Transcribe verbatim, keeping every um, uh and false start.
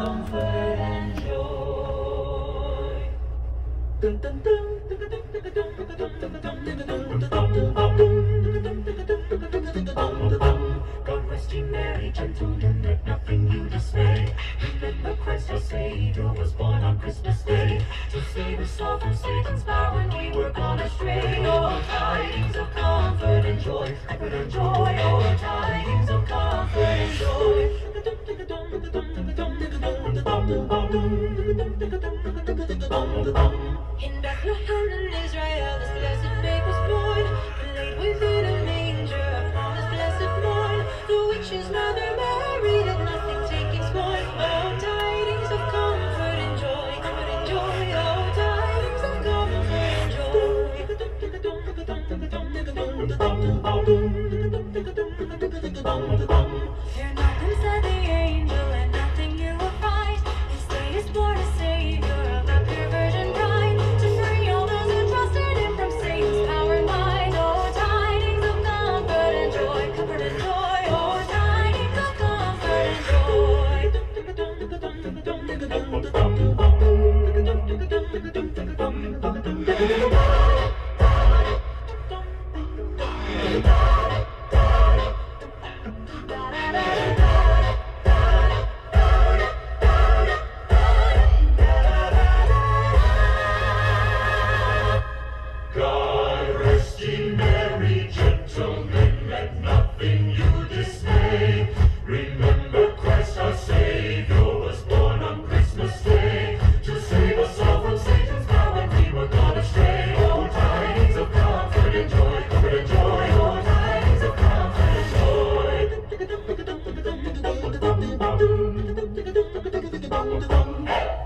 comfort and joy. Dun, dun, dun, dun, dun, dun, dun, dun, God rest ye merry gentlemen, let nothing you dismay. Remember Christ our Savior was born on Christmas Day, to save us all from Satan's power when we were gone astray. Oh, tidings of comfort and joy, comfort and joy. Oh, tidings of comfort and joy. In Bethlehem in Israel, this blessed babe was born, laid within a manger upon this blessed morn. The witch's mother Mary did nothing taking scorn. Oh, tidings of comfort and joy, comfort and joy. Oh, tidings of comfort and joy. Fear nothing, said the angel, and nothing you will find. This day is born a Savior of the pure Virgin bride, to free all those who trust in Him from Satan's power and might. Oh, tidings of comfort and joy, comfort and joy. Oh, tidings of comfort and joy. God rest ye merry gentlemen, let nothing you dismay. Remember Christ our Savior was born on Christmas Day, to save us all from Satan's power when we were gone astray. Oh, tidings of comfort and joy, comfort and joy. Oh, tidings of comfort and joy.